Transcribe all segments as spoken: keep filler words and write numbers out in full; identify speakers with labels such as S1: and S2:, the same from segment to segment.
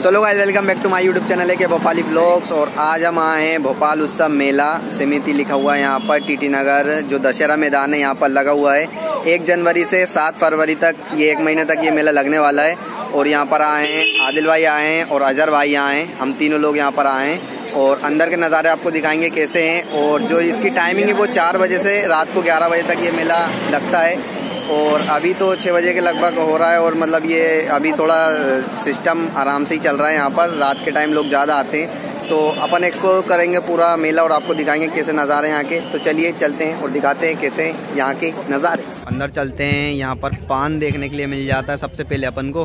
S1: चलो guys, welcome back to my YouTube channel है के भोपाली ब्लॉग्स। और आज हम आए हैं भोपाल उत्सव मेला समिति लिखा हुआ है यहाँ पर टीटी नगर, जो दशहरा मैदान है यहाँ पर लगा हुआ है। एक जनवरी से सात फरवरी तक, ये एक महीने तक ये मेला लगने वाला है। और यहाँ पर आए हैं आदिल भाई आए हैं और अजहर भाई आए हैं, हम तीनों लोग यहाँ पर आए हैं। और अंदर के नज़ारे आपको दिखाएंगे कैसे हैं। और जो इसकी टाइमिंग है वो चार बजे से रात को ग्यारह बजे तक ये मेला लगता है। और अभी तो छः बजे के लगभग हो रहा है। और मतलब ये अभी थोड़ा सिस्टम आराम से ही चल रहा है यहाँ पर। रात के टाइम लोग ज़्यादा आते हैं, तो अपन एक्सप्लोर करेंगे पूरा मेला और आपको दिखाएंगे कैसे नज़ारे यहाँ के। तो चलिए चलते हैं और दिखाते हैं कैसे यहाँ के नज़ारे। अंदर चलते हैं। यहाँ पर पान देखने के लिए मिल जाता है सबसे पहले अपन को।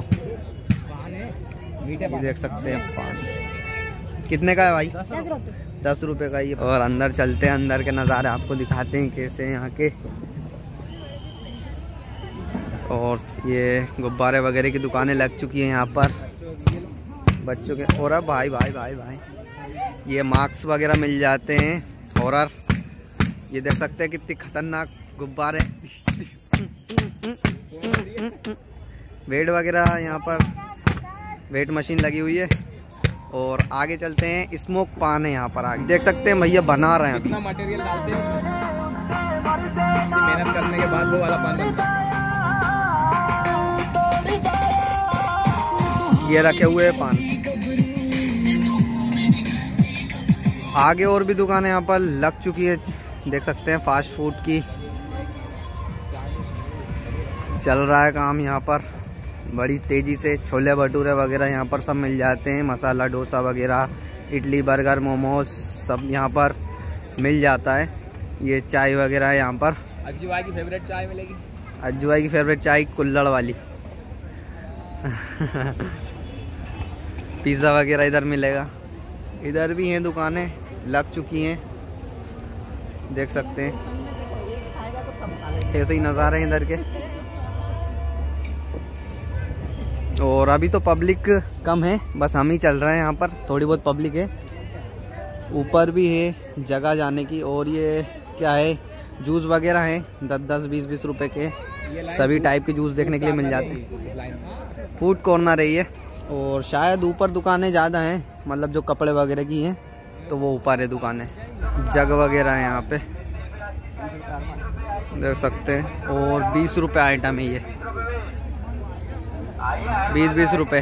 S1: देख सकते हैं पान कितने का है भाई? दस रुपये दस रुपये का ये। और अंदर चलते हैं, अंदर के नज़ारे आपको दिखाते हैं कैसे यहाँ के। और ये गुब्बारे वगैरह की दुकानें लग चुकी हैं यहाँ पर बच्चों के। और अब भाई भाई भाई भाई ये मास्क वगैरह मिल जाते हैं। हॉरर ये देख सकते हैं कितनी खतरनाक गुब्बारे। वेट वगैरह यहाँ पर वेट मशीन लगी हुई है। और आगे चलते हैं, स्मोक पान है यहाँ पर। आगे देख सकते हैं भैया बना रहे हैं, अभी मटेरियल डालते हैं, मेहनत करने के बाद वो वाला पान बनता है। ये रखे हुए हैं पान। आगे और भी दुकानें यहाँ पर लग चुकी है, देख सकते हैं फास्ट फूड की चल रहा है काम यहाँ पर बड़ी तेजी से। छोले भटूरे वगैरह यहाँ पर सब मिल जाते हैं, मसाला डोसा वगैरह, इडली बर्गर मोमोज सब यहाँ पर मिल जाता है। ये चाय वगैरह है यहाँ पर।
S2: अज्जू भाई की फेवरेट चाय मिलेगी।
S1: अज्जू भाई की फेवरेट चाय कुल्हड़ वाली। पिज़्ज़ा वगैरह इधर मिलेगा। इधर भी हैं दुकानें लग चुकी हैं, देख सकते हैं ऐसे ही नज़ारे हैं इधर के। और अभी तो पब्लिक कम है, बस हम ही चल रहे हैं यहाँ पर। थोड़ी बहुत पब्लिक है, ऊपर भी है जगह जाने की। और ये क्या है, जूस वगैरह है दस दस बीस बीस रुपए के, सभी टाइप के जूस देखने के लिए मिल जाते हैं। फूड कॉर्नर है ये। और शायद ऊपर दुकानें ज़्यादा हैं, मतलब जो कपड़े वगैरह की हैं तो वो ऊपर है दुकानें। जग वगैरह है यहाँ पे देख सकते हैं। और बीस रुपए आइटम है ये, बीस बीस रुपए।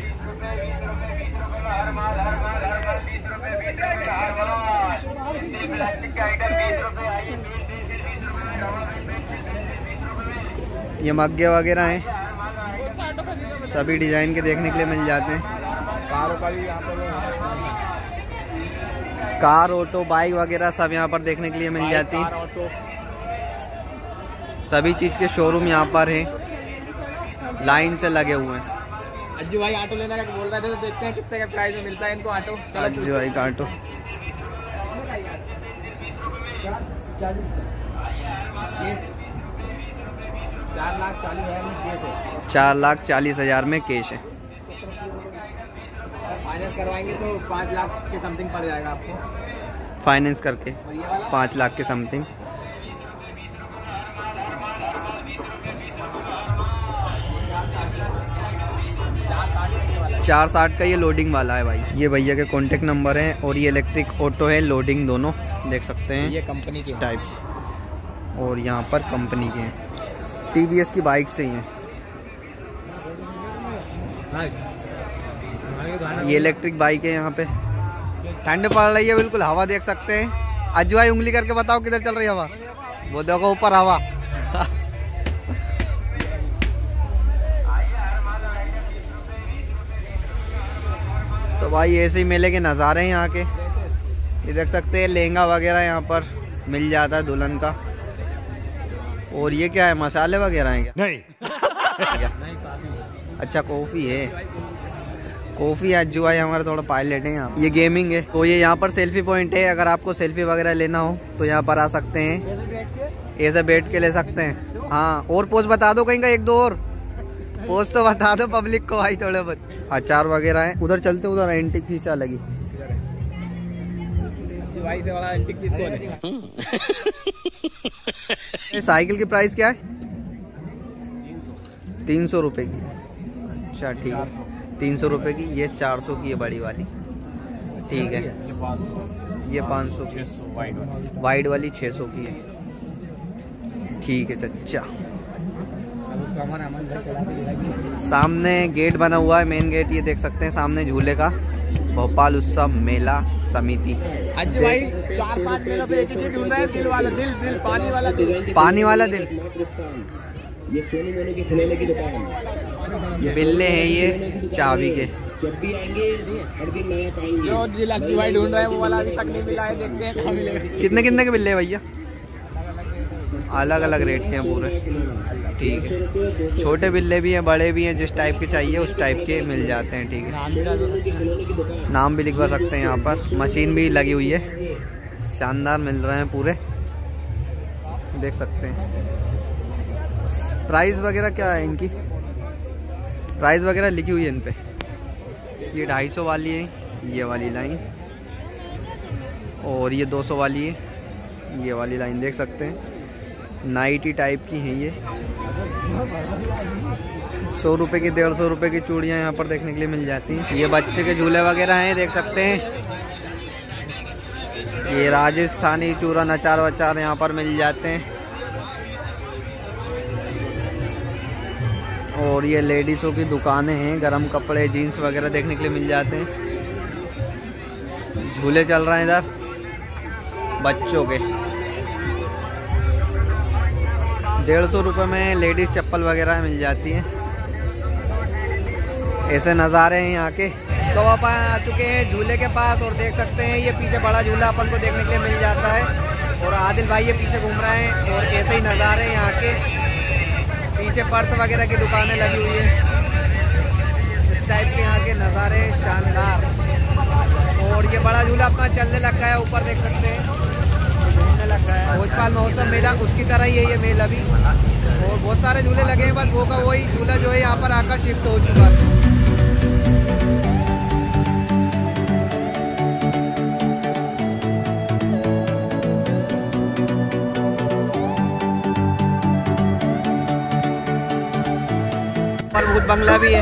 S1: ये मग्गे वगैरह हैं, सभी डिजाइन के देखने के लिए मिल जाते हैं। कार ऑटो बाइक वगैरह सब यहाँ पर देखने के लिए मिल जाती है। सभी चीज के शोरूम यहाँ पर हैं, लाइन से लगे हुए हैं।
S2: अज्जू भाई ऑटो लेने का बोल रहे थे, तो देखते हैं कितने का प्राइस में मिलता है इनको ऑटो।
S1: अज्जू भाई का ऑटो
S2: चार लाख चालीस हजार में केस है।
S1: चार लाख चालीस हजार में केश है।
S2: फाइनेंस करवाएंगे तो पाँच लाख के समथिंग पड़ जाएगा आपको,
S1: फाइनेंस करके पाँच लाख के समथिंग। चार साठ का ये लोडिंग वाला है भाई। ये भैया के कॉन्टेक्ट नंबर हैं। और ये इलेक्ट्रिक ऑटो है, लोडिंग दोनों देख सकते हैं,
S2: ये कंपनी के
S1: टाइप्स। और यहाँ पर कंपनी के हैं, टीवीएस की बाइक से ही हैं। ये इलेक्ट्रिक बाइक है यहाँ पे। ठंड पड़ रही है बिल्कुल, हवा देख सकते हैं। अज्जू भाई उंगली करके बताओ किधर चल रही है हवा? वो देखो ऊपर हवा। तो भाई ऐसे ही मेले के नज़ारे हैं यहाँ के। ये देख सकते हैं लहंगा वगैरह यहाँ पर मिल जाता है दुल्हन का। और ये क्या है, मसाले वगैरह हैं क्या? नहीं। क्या? अच्छा कॉफ़ी है, कॉफ़ी। अज्जू भाई हमारे थोड़ा पायलट है यहाँ। ये गेमिंग है, तो ये यहाँ पर सेल्फी पॉइंट है। अगर आपको सेल्फी वगैरह लेना हो तो यहाँ पर आ सकते हैं, ऐसे बैठ के ले सकते हैं। हाँ, और पोज बता दो कहीं का, एक दो और पोज तो बता दो पब्लिक को भाई थोड़े बहुत। अचार वगैरह है। उधर चलते, उधर एंटीक पीस लगी। साइकिल की प्राइस क्या है? तीन सौ रुपए की। अच्छा ठीक है, तीन सौ रुपये की। ये चार सौ की है बड़ी वाली, ठीक है। ये पाँच सौ की, वाइड वाली छः सौ की है, ठीक है चच्चा। सामने गेट बना हुआ है, मेन गेट, ये देख सकते हैं सामने झूले का, भोपाल उत्सव मेला समिति।
S2: आज भाई चार पाँच मिनट पे एक ही चीज ढूंढ रहे हैं, दिल वाला दिल, दिल पानी वाला दिल,
S1: पानी वाला दिल।
S3: ये सोनू मोनू के खिलौने की दुकान,
S1: बिल्ले हैं ये चाबी के।
S3: जब भी आएंगे हर दिन नया पाएंगे।
S2: जो दिल अज्जू भाई ढूंढ रहे हैं वो वाला अभी तक नहीं मिला है, देखते हैं कहाँ मिलेगा।
S1: कितने कितने के बिल्ले हैं भैया? अलग अलग रेट के हैं पूरे, ठीक है। छोटे बिल्ले भी हैं, बड़े भी हैं, जिस टाइप के चाहिए उस टाइप के मिल जाते हैं, ठीक है। नाम भी लिखवा सकते हैं यहाँ पर। मशीन भी लगी हुई है, शानदार मिल रहे हैं पूरे, देख सकते हैं। प्राइस वगैरह क्या है इनकी? प्राइस वगैरह लिखी हुई है इन पे। ये ढाई सौ वाली है ये वाली लाइन, और ये दो सौ वाली है ये वाली लाइन, देख सकते हैं। नाइटी टाइप की हैं ये। सौ रुपये की, डेढ़ सौ रुपये की चूड़ियाँ यहाँ पर देखने के लिए मिल जाती हैं। ये बच्चे के झूले वगैरह हैं, देख सकते हैं। ये राजस्थानी चूरा नचार वचार यहाँ पर मिल जाते हैं। और ये लेडीज़ों की दुकानें हैं, गरम कपड़े जीन्स वगैरह देखने के लिए मिल जाते हैं। झूले चल रहे हैं इधर बच्चों के। डेढ़ सौ रुपये में लेडीज़ चप्पल वगैरह मिल जाती हैं। ऐसे नज़ारे हैं यहाँ के। तो अपन आ चुके हैं झूले के पास, और देख सकते हैं ये पीछे बड़ा झूला अपन को देखने के लिए मिल जाता है। और आदिल भाई ये पीछे घूम रहे हैं, और ऐसे ही नज़ारे हैं यहाँ के। पीछे पर्स वगैरह की दुकानें लगी हुई है, इस टाइप के यहाँ के नज़ारे शानदार। और ये बड़ा झूला अपना चलने लग गया है, ऊपर देख सकते हैं घूमने लग गया है। भोपाल महोत्सव मेला उसकी तरह ही है ये मेला भी, और बहुत सारे झूले लगे हैं, बस वो का वही झूला जो है यहाँ पर आकर शिफ्ट हो चुका है। पर भूत बंगला भी है।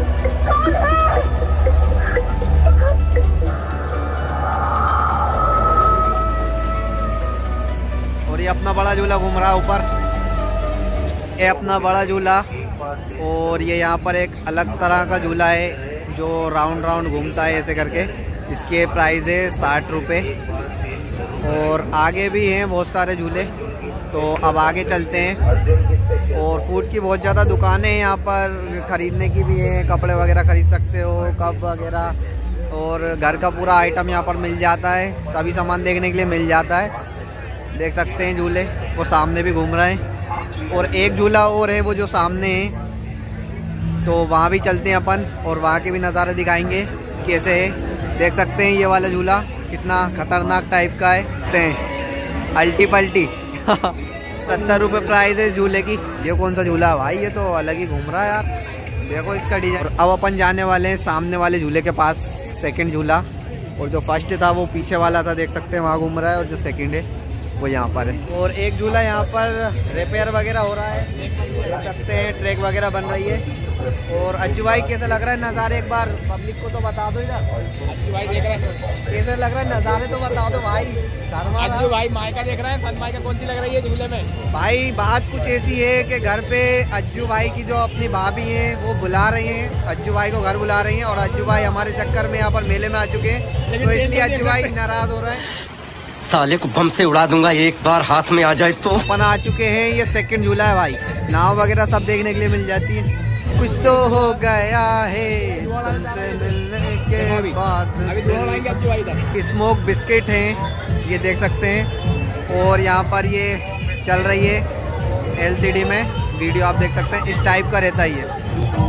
S1: और ये अपना बड़ा झूला घूम रहा है ऊपर, ये अपना बड़ा झूला। और ये यहाँ पर एक अलग तरह का झूला है जो राउंड राउंड घूमता है ऐसे करके। इसके प्राइस है साठ रुपये। और आगे भी हैं बहुत सारे झूले, तो अब आगे चलते हैं। और फूड की बहुत ज़्यादा दुकानें हैं यहाँ पर, ख़रीदने की भी है, कपड़े वगैरह ख़रीद सकते हो, कप वगैरह, और घर का पूरा आइटम यहाँ पर मिल जाता है। सभी सामान देखने के लिए मिल जाता है, देख सकते हैं झूले। वो सामने भी घूम रहे हैं, और एक झूला और है वो जो सामने है, तो वहाँ भी चलते हैं अपन, और वहाँ के भी नज़ारे दिखाएंगे कैसे है। देख सकते हैं ये वाला झूला कितना खतरनाक टाइप का है, अल्टी पल्टी। सत्तर रुपये प्राइस है झूले की। ये कौन सा झूला है भाई? ये तो अलग ही घूम रहा है यार, देखो इसका डिजाइन। अब अपन जाने वाले हैं सामने वाले झूले के पास, सेकंड झूला। और जो फर्स्ट था वो पीछे वाला था, देख सकते हैं वहाँ घूम रहा है, और जो सेकंड है वो यहाँ पर है। और एक झूला यहाँ पर रिपेयर वगैरह हो रहा है, देख सकते हैं ट्रैक वगैरह बन रही है। और अज्जू भाई कैसे लग रहा है नज़ारे, एक बार पब्लिक को तो बता दो इधर।
S2: अज्जू भाई देख रहे हैं
S1: कैसे लग रहा है नज़ारे, तो बता दो भाई।
S2: अज्जू भाई मायका देख रहे हैं, सन मायका कौन सी लग रही है झूले में?
S1: भाई बात कुछ ऐसी है कि घर पे अज्जू भाई की जो अपनी भाभी हैं वो बुला रही हैं, अज्जू भाई को घर बुला रही हैं, और अज्जू भाई हमारे चक्कर में यहाँ पर मेले में आ चुके हैं, तो इसलिए अज्जू भाई नाराज हो रहे हैं।
S4: साले को बम से उड़ा दूंगा एक बार हाथ में आ जाए तो।
S1: अपन आ चुके हैं, ये सेकंड झूला है भाई। नाव वगैरह सब देखने के लिए मिल जाती है। कुछ तो हो गया है तुमसे मिलने के बाद। स्मोक बिस्किट हैं, ये देख सकते हैं। और यहाँ पर ये चल रही है एलसीडी में वीडियो, आप देख सकते हैं, इस टाइप का रहता ही है।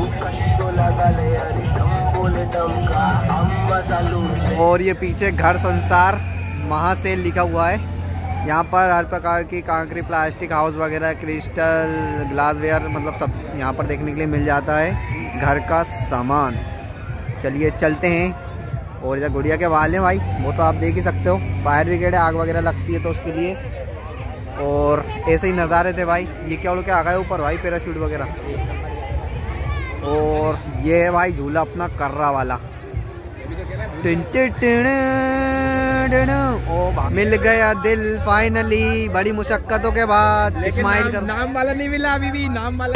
S1: और ये पीछे घर संसार महासेल लिखा हुआ है। यहाँ पर हर प्रकार की कांकरी, प्लास्टिक, हाउस वगैरह, क्रिस्टल, ग्लासवेयर, मतलब सब यहाँ पर देखने के लिए मिल जाता है, घर का सामान। चलिए चलते हैं। और इधर गुड़िया के वाले हैं भाई, वो तो आप देख ही सकते हो। फायर ब्रिगेड है, आग वगैरह लगती है तो उसके लिए। और ऐसे ही नज़ारे थे भाई। ये क्या उड़ के आ गए ऊपर भाई, पैराशूट वगैरह। और ये है भाई झूला अपना कर्रा वाला। ओ मिल गया दिल फाइनली, बड़ी मुशक्कतों के बाद। स्माइल कर।
S2: नाम वाला नहीं मिला अभी भी, नाम वाला।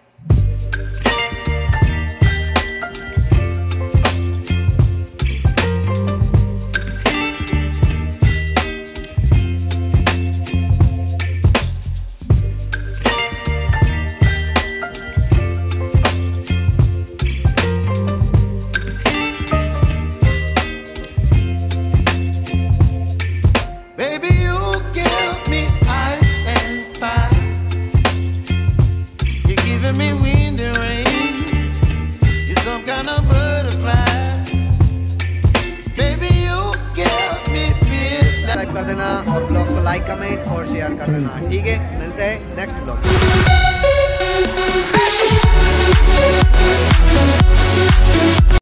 S1: कर देना और ब्लॉग को लाइक कमेंट और शेयर कर देना। ठीक है, मिलते हैं नेक्स्ट ब्लॉग।